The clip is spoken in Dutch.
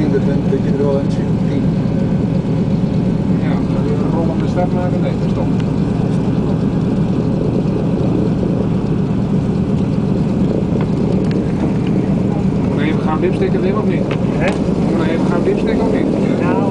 denk dat je er wel in zit. 10. Ja, zullen we een rollende start maken? Nee, stop. Moet je even gaan dipstikken, Wim, of niet? Hè? Moet je even gaan dipstikken, of niet? Nou,